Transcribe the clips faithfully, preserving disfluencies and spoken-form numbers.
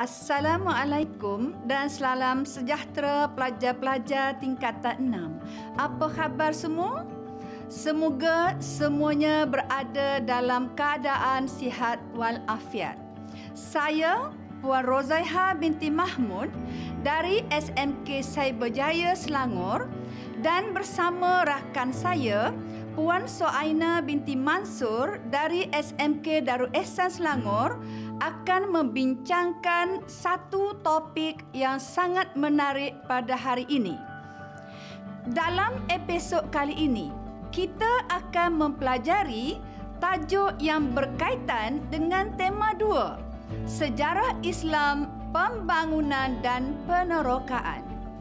Assalamualaikum dan salam sejahtera pelajar-pelajar tingkatan enam. Apa khabar semua? Semoga semuanya berada dalam keadaan sihat walafiat. Saya Puan Rozaiha binti Mahmud dari S M K Cyberjaya Selangor dan bersama rakan saya Puan Soaina binti Mansur dari S M K Darul Ihsan Selangor akan membincangkan satu topik yang sangat menarik pada hari ini. Dalam episod kali ini, kita akan mempelajari tajuk yang berkaitan dengan tema dua, Sejarah Islam, Pembangunan dan Penerokaan.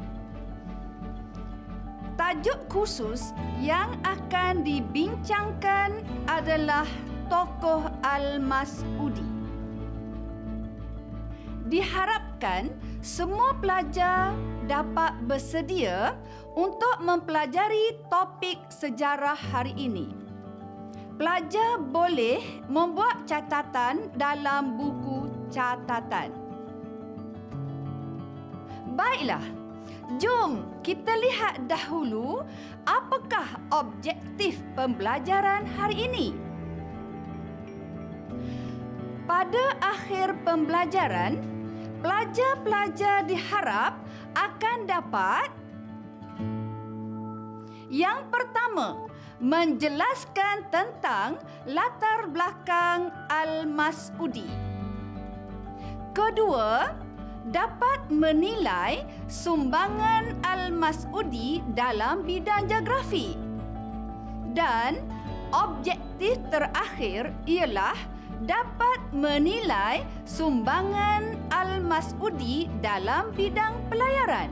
Tajuk khusus yang akan dibincangkan adalah tokoh Al-Mas'udi. Diharapkan semua pelajar dapat bersedia untuk mempelajari topik sejarah hari ini. Pelajar boleh membuat catatan dalam buku catatan. Baiklah, jom kita lihat dahulu apakah objektif pembelajaran hari ini. Pada akhir pembelajaran, pelajar-pelajar diharap akan dapat yang pertama, menjelaskan tentang latar belakang Al-Mas'udi. Kedua, dapat menilai sumbangan Al-Mas'udi dalam bidang geografi. Dan objektif terakhir ialah dapat menilai sumbangan Al-Mas'udi dalam bidang pelayaran.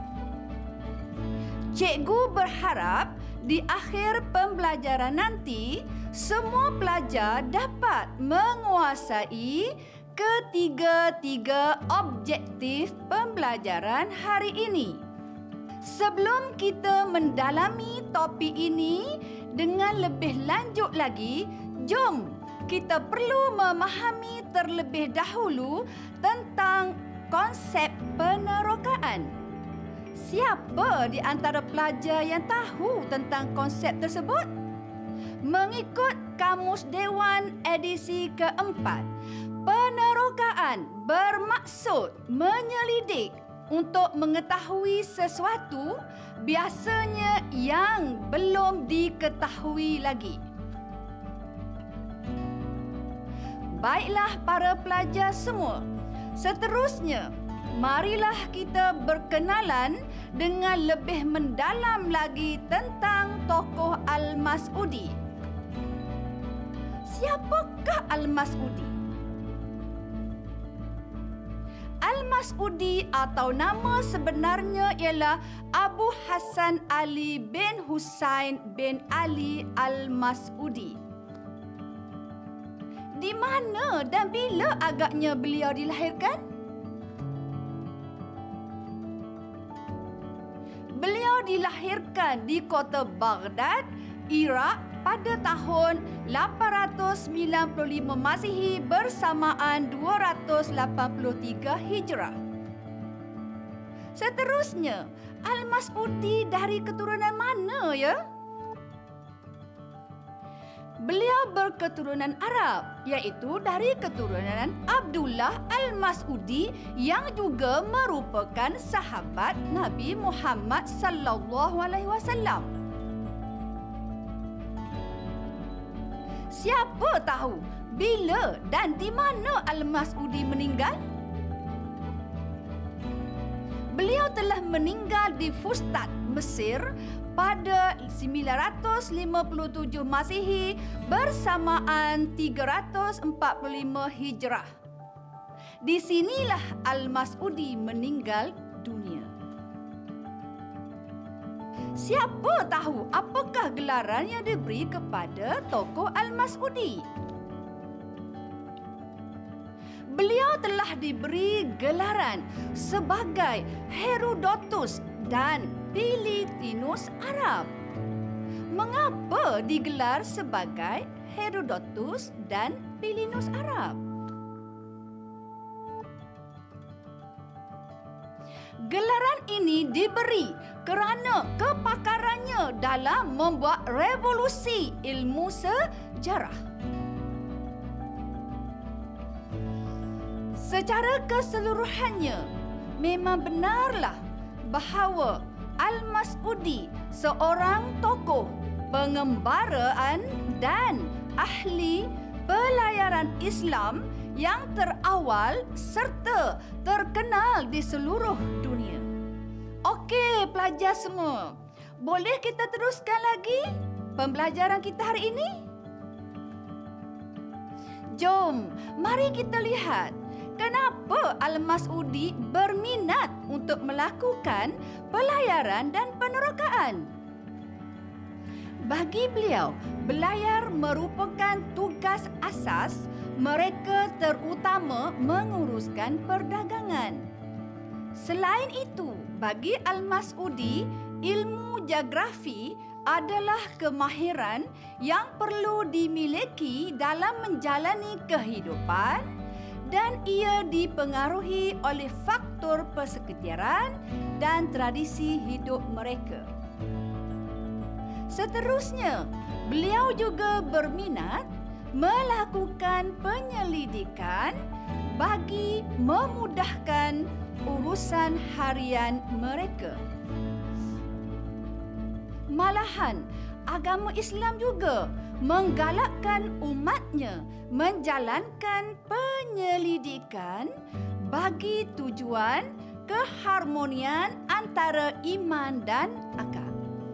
Cikgu berharap di akhir pembelajaran nanti, semua pelajar dapat menguasai ketiga-tiga objektif pembelajaran hari ini. Sebelum kita mendalami topik ini dengan lebih lanjut lagi, jom kita perlu memahami terlebih dahulu tentang konsep penerokaan. Siapa di antara pelajar yang tahu tentang konsep tersebut? Mengikut Kamus Dewan edisi keempat, penerokaan bermaksud menyelidik untuk mengetahui sesuatu, biasanya yang belum diketahui lagi. Baiklah para pelajar semua, seterusnya marilah kita berkenalan dengan lebih mendalam lagi tentang tokoh Al-Mas'udi. Siapakah Al-Mas'udi? Al-Mas'udi atau nama sebenarnya ialah Abu Hassan Ali bin Husain bin Ali Al-Mas'udi. Di mana dan bila agaknya beliau dilahirkan? Beliau dilahirkan di kota Baghdad, Iraq pada tahun lapan ratus sembilan puluh lima Masihi bersamaan dua ratus lapan puluh tiga Hijrah. Seterusnya, Al-Mas'udi dari keturunan mana ya? Beliau berketurunan Arab, iaitu dari keturunan Abdullah Al-Mas'udi yang juga merupakan sahabat Nabi Muhammad sallallahu alaihi wasallam. Siapa tahu bila dan di mana Al-Mas'udi meninggal? Beliau telah meninggal di Fustat, Mesir pada sembilan ratus lima puluh tujuh Masihi bersamaan tiga ratus empat puluh lima Hijrah. Di sinilah Al-Mas'udi meninggal dunia. Siapa tahu apakah gelaran yang diberi kepada tokoh Al-Mas'udi? Beliau telah diberi gelaran sebagai Herodotus dan Philotinus Arab. Mengapa digelar sebagai Herodotus dan Philotinus Arab? Gelaran ini diberi kerana kepakarannya dalam membuat revolusi ilmu sejarah. Secara keseluruhannya, memang benarlah bahawa Al-Mas'udi seorang tokoh pengembaraan dan ahli pelayaran Islam yang terawal serta terkenal di seluruh dunia. Okey, pelajar semua. Boleh kita teruskan lagi pembelajaran kita hari ini? Jom, mari kita lihat kenapa Al-Mas'udi berminat untuk melakukan pelayaran dan penerokaan. Bagi beliau, belayar merupakan tugas asas mereka, terutama menguruskan perdagangan. Selain itu, bagi Al-Mas'udi, ilmu geografi adalah kemahiran yang perlu dimiliki dalam menjalani kehidupan dan ia dipengaruhi oleh faktor persekitaran dan tradisi hidup mereka. Seterusnya, beliau juga berminat melakukan penyelidikan bagi memudahkan urusan harian mereka. Malahan, agama Islam juga menggalakkan umatnya menjalankan penyelidikan bagi tujuan keharmonian antara iman dan akal.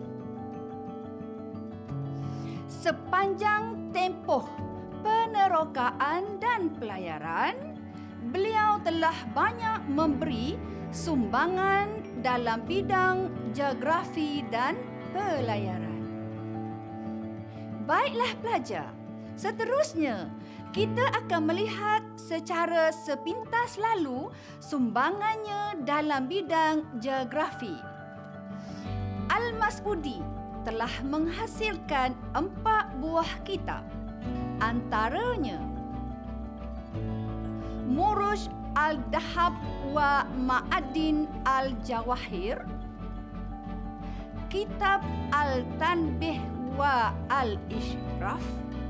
Sepanjang tempoh penerokaan dan pelayaran, beliau telah banyak memberi sumbangan dalam bidang geografi dan pelayaran. Baiklah pelajar, seterusnya kita akan melihat secara sepintas lalu sumbangannya dalam bidang geografi. Al-Mas'udi telah menghasilkan empat buah kitab, antaranya Murush Al-Dahab wa Ma'adin Al-Jawahir, Kitab Al-Tanbih wa Al-Ishraf,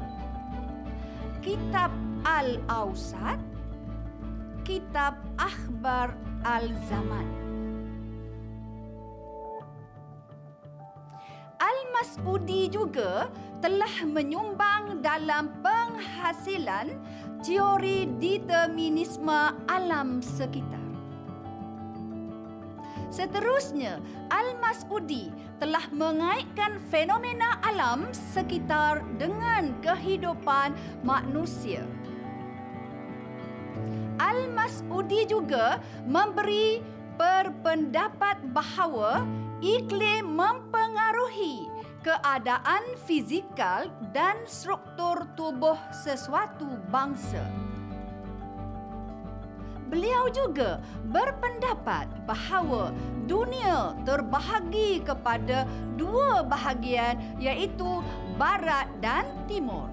Kitab Al-Awsat, Kitab Akhbar Al-Zaman. Al-Mas'udi juga telah menyumbang dalam penghasilan teori determinisme alam sekitar. Seterusnya, Al-Mas'udi telah mengaitkan fenomena alam sekitar dengan kehidupan manusia. Al-Mas'udi juga memberi berpendapat bahawa iklim mempengaruhi keadaan fizikal dan struktur tubuh sesuatu bangsa. Beliau juga berpendapat bahawa dunia terbahagi kepada dua bahagian, iaitu Barat dan Timur.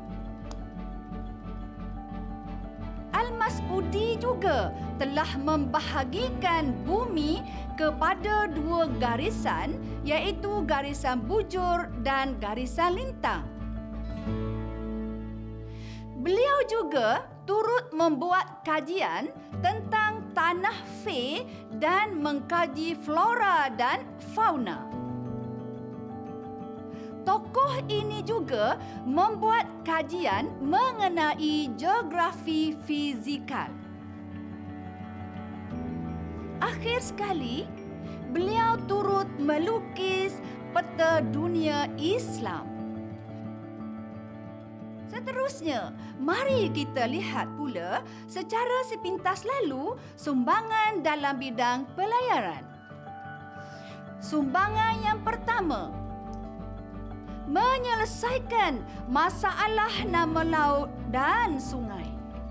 Al-Mas'udi juga telah membahagikan bumi kepada dua garisan, iaitu garisan bujur dan garisan lintang. Beliau juga turut membuat kajian tentang tanah Fe dan mengkaji flora dan fauna. Tokoh ini juga membuat kajian mengenai geografi fizikal. Akhir sekali, beliau turut melukis peta dunia Islam. Seterusnya, mari kita lihat pula secara sepintas lalu sumbangan dalam bidang pelayaran. Sumbangan yang pertama, menyelesaikan masalah nama laut dan sungai.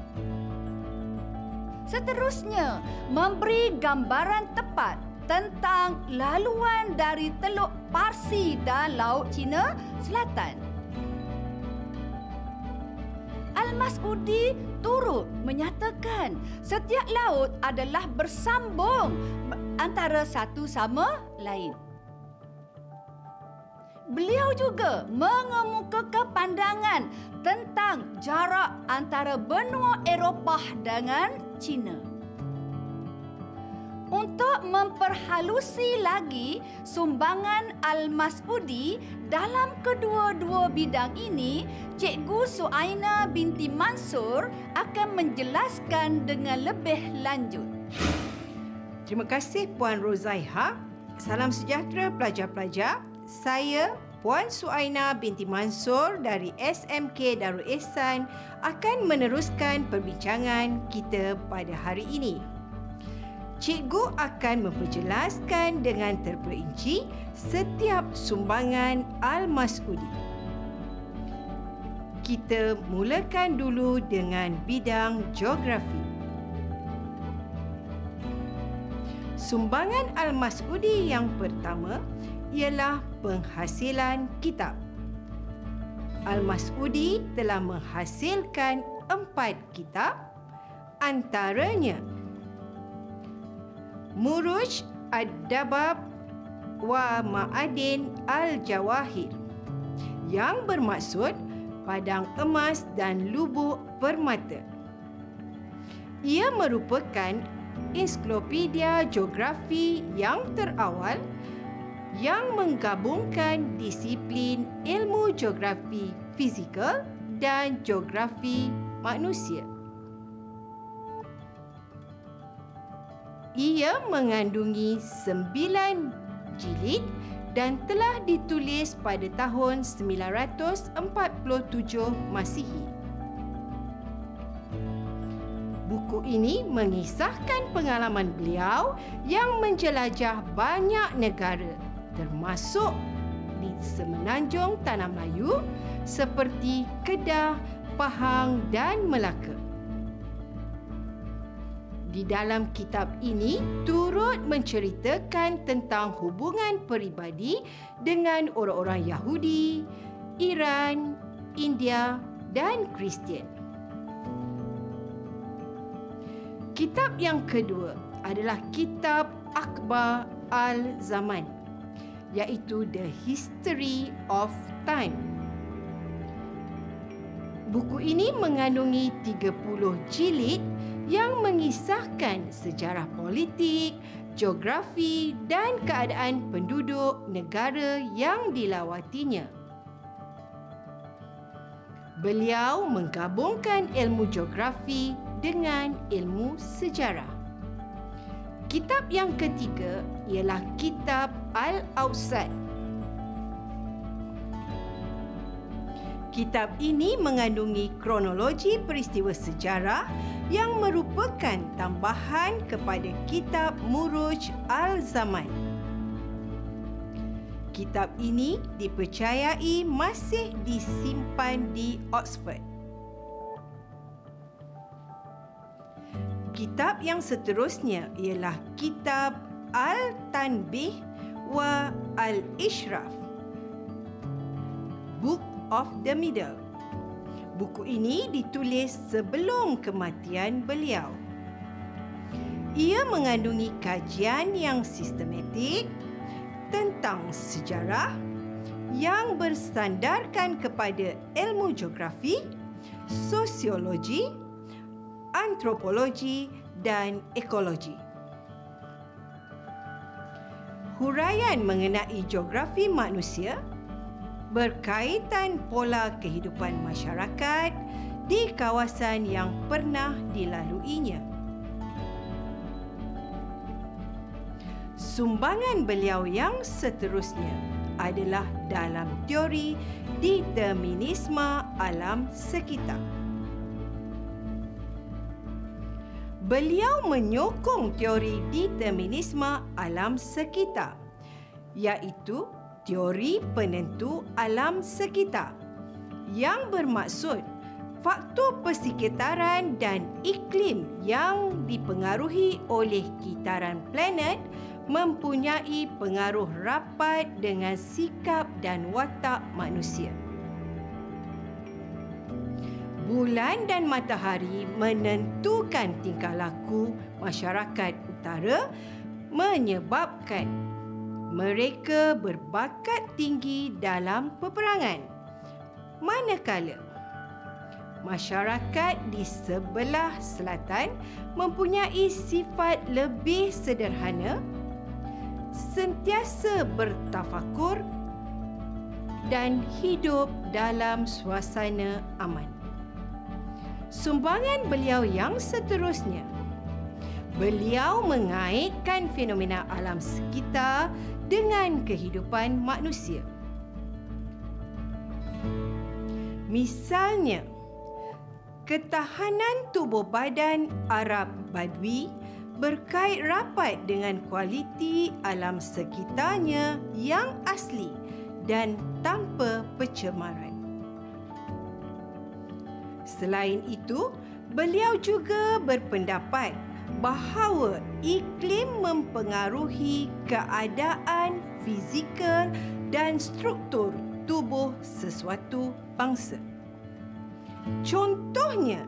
Seterusnya, memberi gambaran tepat tentang laluan dari Teluk Parsi dan Laut Cina Selatan. Al-Mas'udi turut menyatakan setiap laut adalah bersambung antara satu sama lain. Beliau juga mengemukakan pandangan tentang jarak antara benua Eropah dengan China. Untuk memperhalusi lagi sumbangan Al-Mas'udi dalam kedua-dua bidang ini, Cikgu Suaina binti Mansur akan menjelaskan dengan lebih lanjut. Terima kasih Puan Rozaiha. Salam sejahtera pelajar-pelajar. Saya Puan Suaina binti Mansur dari S M K Darul Ihsan akan meneruskan perbincangan kita pada hari ini. Cikgu akan memperjelaskan dengan terperinci setiap sumbangan Al-Mas'udi. Kita mulakan dulu dengan bidang geografi. Sumbangan Al-Mas'udi yang pertama ialah penghasilan kitab. Al-Mas'udi telah menghasilkan empat kitab, antaranya Muruj Ad-Dabab wa Ma'adin Al-Jawahir, yang bermaksud padang emas dan lubuk permata. Ia merupakan ensiklopedia geografi yang terawal yang menggabungkan disiplin ilmu geografi fizikal dan geografi manusia. Ia mengandungi sembilan jilid dan telah ditulis pada tahun sembilan ratus empat puluh tujuh Masihi. Buku ini mengisahkan pengalaman beliau yang menjelajah banyak negara, termasuk di semenanjung Tanah Melayu seperti Kedah, Pahang dan Melaka. Di dalam kitab ini turut menceritakan tentang hubungan peribadi dengan orang-orang Yahudi, Iran, India dan Kristian. Kitab yang kedua adalah kitab Akhbar Al-Zaman, iaitu The History of Time. Buku ini mengandungi tiga puluh jilid yang mengisahkan sejarah politik, geografi dan keadaan penduduk negara yang dilawatinya. Beliau menggabungkan ilmu geografi dengan ilmu sejarah. Kitab yang ketiga ialah kitab Al-Awsat. Kitab ini mengandungi kronologi peristiwa sejarah yang merupakan tambahan kepada kitab Muruj Al-Zaman. Kitab ini dipercayai masih disimpan di Oxford. Kitab yang seterusnya ialah kitab Al-Tanbih wa Al-Ishraf, Book of the Middle. Buku ini ditulis sebelum kematian beliau. Ia mengandungi kajian yang sistematik tentang sejarah yang bersandarkan kepada ilmu geografi, sosiologi, antropologi dan ekologi. Huraian mengenai geografi manusia berkaitan pola kehidupan masyarakat di kawasan yang pernah dilaluinya. Sumbangan beliau yang seterusnya adalah dalam teori determinisme alam sekitar. Beliau menyokong teori determinisme alam sekitar, iaitu teori penentu alam sekitar yang bermaksud faktor persekitaran dan iklim yang dipengaruhi oleh kitaran planet mempunyai pengaruh rapat dengan sikap dan watak manusia. bulan dan matahari menentukan tingkah laku masyarakat utara, menyebabkan mereka berbakat tinggi dalam peperangan. Manakala masyarakat di sebelah selatan mempunyai sifat lebih sederhana, sentiasa bertafakur dan hidup dalam suasana aman. Sumbangan beliau yang seterusnya, beliau mengaitkan fenomena alam sekitar dengan kehidupan manusia. Misalnya, ketahanan tubuh badan Arab Badui berkait rapat dengan kualiti alam sekitarnya yang asli dan tanpa pencemaran. Selain itu, beliau juga berpendapat bahawa iklim mempengaruhi keadaan fizikal dan struktur tubuh sesuatu bangsa. Contohnya,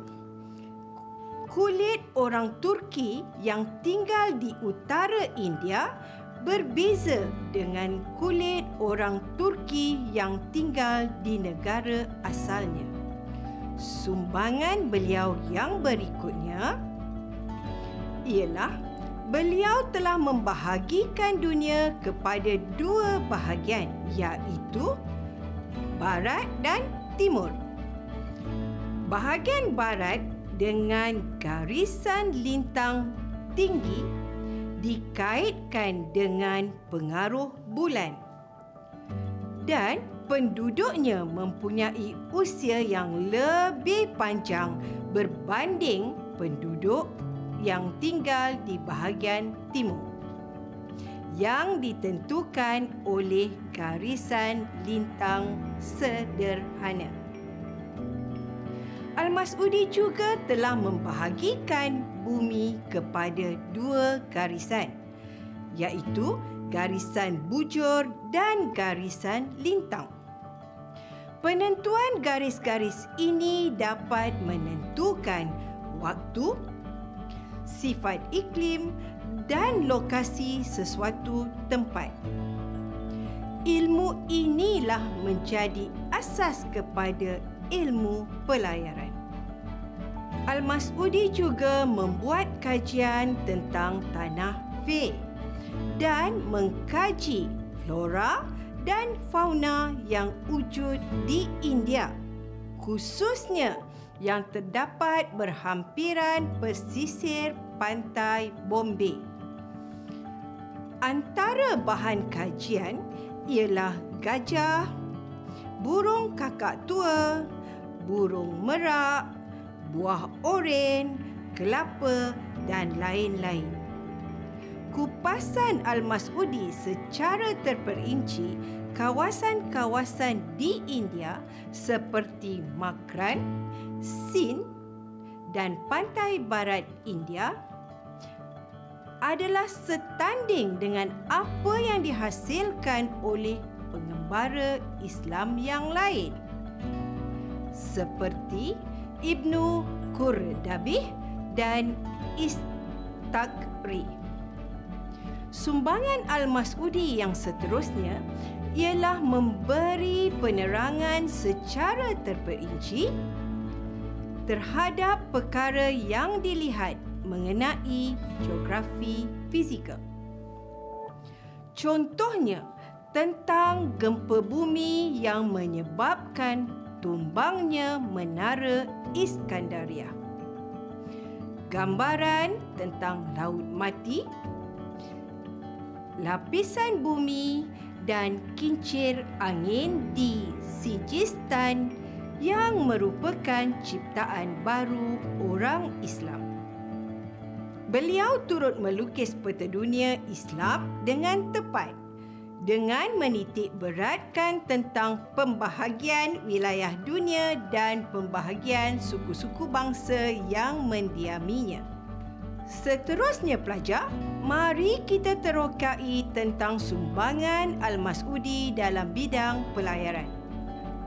kulit orang Turki yang tinggal di utara India berbeza dengan kulit orang Turki yang tinggal di negara asalnya. Sumbangan beliau yang berikutnya ialah beliau telah membahagikan dunia kepada dua bahagian, iaitu Barat dan Timur. Bahagian Barat dengan garisan lintang tinggi dikaitkan dengan pengaruh bulan dan penduduknya mempunyai usia yang lebih panjang berbanding penduduk yang tinggal di bahagian timur, yang ditentukan oleh garisan lintang sederhana. Al-Mas'udi juga telah membahagikan bumi kepada dua garisan, iaitu garisan bujur dan garisan lintang. Penentuan garis-garis ini dapat menentukan waktu, sifat iklim dan lokasi sesuatu tempat. Ilmu inilah menjadi asas kepada ilmu pelayaran. Al-Mas'udi juga membuat kajian tentang tanah Fei dan mengkaji flora dan fauna yang wujud di India, khususnya yang terdapat berhampiran pesisir pantai Bombay. Antara bahan kajian ialah gajah, burung kakak tua, burung merak, buah oren, kelapa dan lain-lain. Kupasan Al-Mas'udi secara terperinci kawasan-kawasan di India seperti Makran, Sind dan pantai barat India adalah setanding dengan apa yang dihasilkan oleh pengembara Islam yang lain seperti Ibnu Qurdabih dan Istaqri. Sumbangan Al-Mas'udi yang seterusnya ialah memberi penerangan secara terperinci terhadap perkara yang dilihat mengenai geografi fizikal. Contohnya, tentang gempa bumi yang menyebabkan tumbangnya Menara Iskandariah. Gambaran tentang Laut Mati, lapisan bumi dan kincir angin di Sijistan yang merupakan ciptaan baru orang Islam. Beliau turut melukis peta dunia Islam dengan tepat dengan menitik beratkan tentang pembahagian wilayah dunia dan pembahagian suku-suku bangsa yang mendiaminya. Seterusnya pelajar, mari kita terokai tentang sumbangan Al-Mas'udi dalam bidang pelayaran.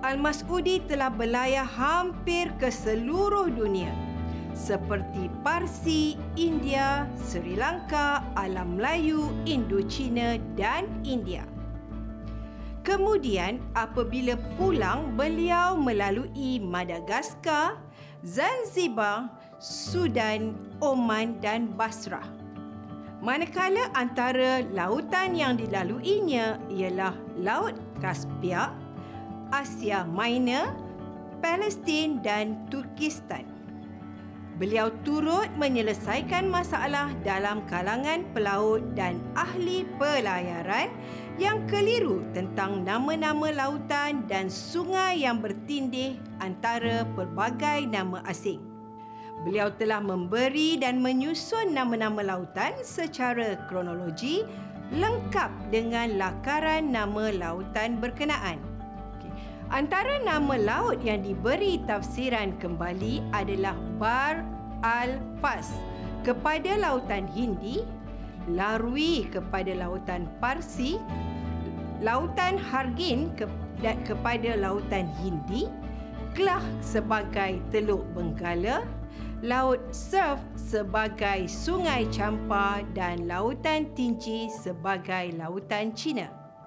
Al-Mas'udi telah berlayar hampir ke seluruh dunia seperti Parsi, India, Sri Lanka, Alam Melayu, Indochina dan India. Kemudian apabila pulang, beliau melalui Madagaskar, Zanzibar, Sudan, Oman dan Basrah. Manakala antara lautan yang dilaluinya ialah Laut Kaspia, Asia Minor, Palestin dan Turkistan. Beliau turut menyelesaikan masalah dalam kalangan pelaut dan ahli pelayaran yang keliru tentang nama-nama lautan dan sungai yang bertindih antara pelbagai nama asing. Beliau telah memberi dan menyusun nama-nama lautan secara kronologi lengkap dengan lakaran nama lautan berkenaan. Antara nama laut yang diberi tafsiran kembali adalah Bar al-Fas kepada lautan Hindi, Larwi kepada lautan Parsi, lautan Hargin ke, kepada lautan Hindi, Klah sebagai Teluk Benggala, Laut Surf sebagai Sungai Champa dan lautan Tinji sebagai lautan Cina.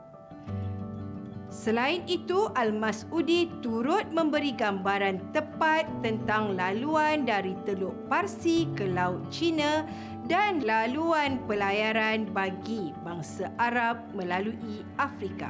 Selain itu, Al-Mas'udi turut memberi gambaran tepat tentang laluan dari Teluk Parsi ke Laut Cina dan laluan pelayaran bagi bangsa Arab melalui Afrika.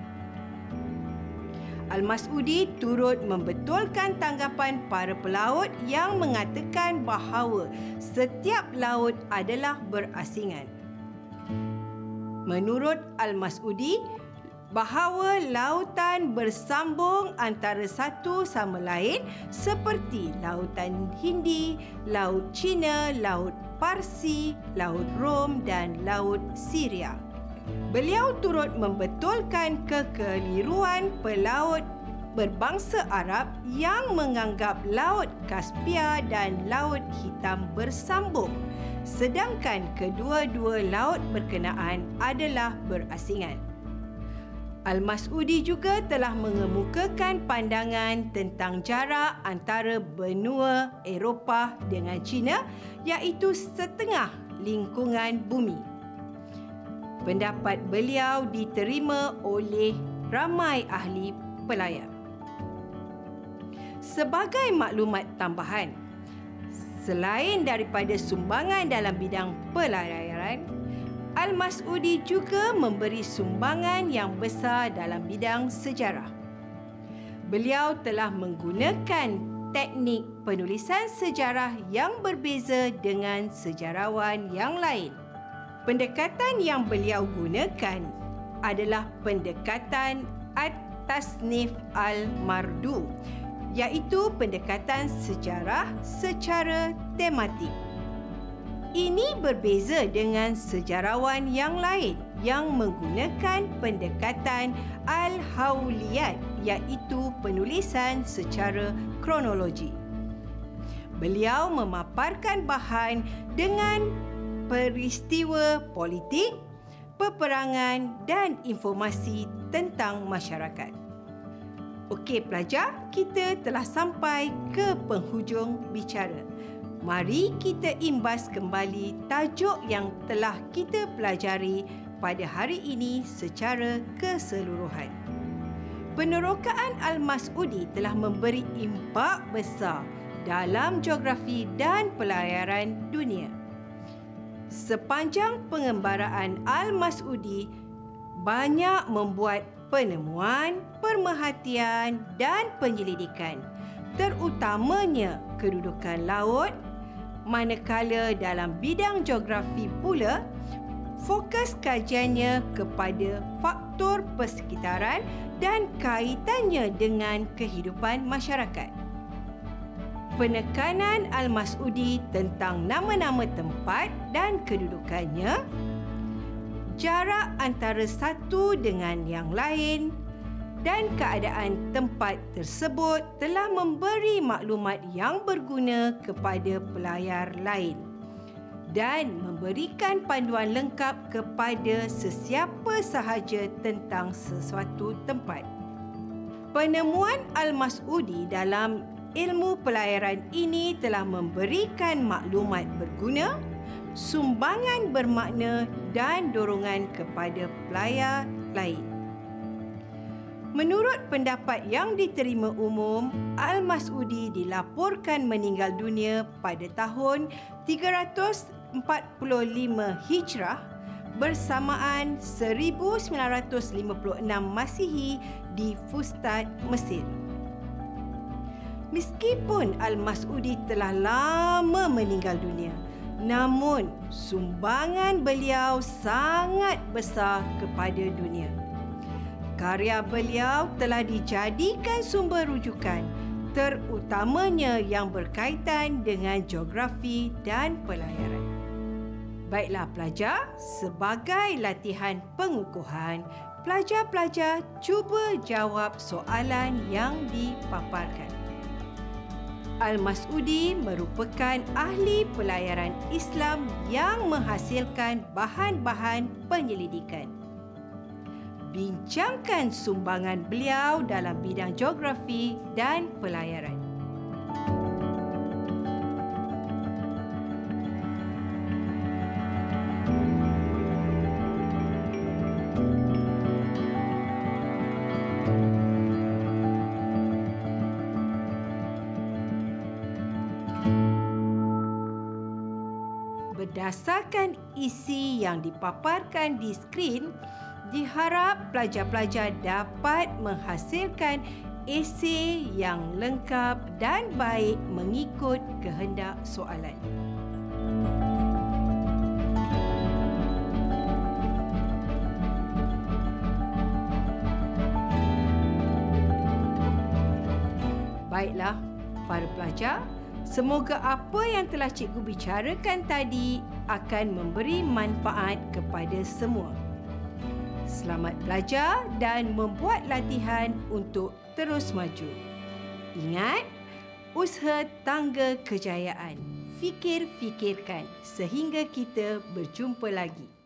Al-Mas'udi turut membetulkan tanggapan para pelaut yang mengatakan bahawa setiap laut adalah berasingan. Menurut Al-Mas'udi, bahawa lautan bersambung antara satu sama lain seperti lautan Hindi, Laut Cina, Laut Parsi, Laut Rom dan Laut Syria. Beliau turut membetulkan kekeliruan pelaut berbangsa Arab yang menganggap Laut Kaspia dan Laut Hitam bersambung, sedangkan kedua-dua laut berkenaan adalah berasingan. Al-Mas'udi juga telah mengemukakan pandangan tentang jarak antara benua Eropah dengan China, iaitu setengah lingkungan bumi. Pendapat beliau diterima oleh ramai ahli pelayar. Sebagai maklumat tambahan, selain daripada sumbangan dalam bidang pelayaran, Al-Mas'udi juga memberi sumbangan yang besar dalam bidang sejarah. Beliau telah menggunakan teknik penulisan sejarah yang berbeza dengan sejarawan yang lain. Pendekatan yang beliau gunakan adalah pendekatan At-Tasnif Al-Mardu, iaitu pendekatan sejarah secara tematik. Ini berbeza dengan sejarawan yang lain yang menggunakan pendekatan Al-Hawliyat, iaitu penulisan secara kronologi. Beliau memaparkan bahan dengan peristiwa politik, peperangan dan informasi tentang masyarakat. Okey pelajar, kita telah sampai ke penghujung bicara. Mari kita imbas kembali tajuk yang telah kita pelajari pada hari ini secara keseluruhan. Penerokaan Al-Mas'udi telah memberi impak besar dalam geografi dan pelayaran dunia. Sepanjang pengembaraan Al-Mas'udi banyak membuat penemuan, pemerhatian dan penyelidikan, terutamanya kedudukan laut, manakala dalam bidang geografi pula fokus kajiannya kepada faktor persekitaran dan kaitannya dengan kehidupan masyarakat. Penekanan Al-Mas'udi tentang nama-nama tempat dan kedudukannya, jarak antara satu dengan yang lain dan keadaan tempat tersebut telah memberi maklumat yang berguna kepada pelayar lain dan memberikan panduan lengkap kepada sesiapa sahaja tentang sesuatu tempat. Penemuan Al-Mas'udi dalam ilmu pelayaran ini telah memberikan maklumat berguna, sumbangan bermakna dan dorongan kepada pelayar lain. Menurut pendapat yang diterima umum, Al-Mas'udi dilaporkan meninggal dunia pada tahun tiga ratus empat puluh lima Hijrah bersamaan seribu sembilan ratus lima puluh enam Masihi di Fustat, Mesir. Meskipun Al-Mas'udi telah lama meninggal dunia, namun sumbangan beliau sangat besar kepada dunia. Karya beliau telah dijadikan sumber rujukan, terutamanya yang berkaitan dengan geografi dan pelayaran. Baiklah pelajar, sebagai latihan pengukuhan, pelajar-pelajar cuba jawab soalan yang dipaparkan. Al-Mas'udi merupakan ahli pelayaran Islam yang menghasilkan bahan-bahan penyelidikan. Bincangkan sumbangan beliau dalam bidang geografi dan pelayaran. Berdasarkan isi yang dipaparkan di skrin, diharap pelajar-pelajar dapat menghasilkan esei yang lengkap dan baik mengikut kehendak soalan. Baiklah, para pelajar, semoga apa yang telah cikgu bicarakan tadi akan memberi manfaat kepada semua. Selamat belajar dan membuat latihan untuk terus maju. Ingat, usaha tangga kejayaan. Fikir-fikirkan sehingga kita berjumpa lagi.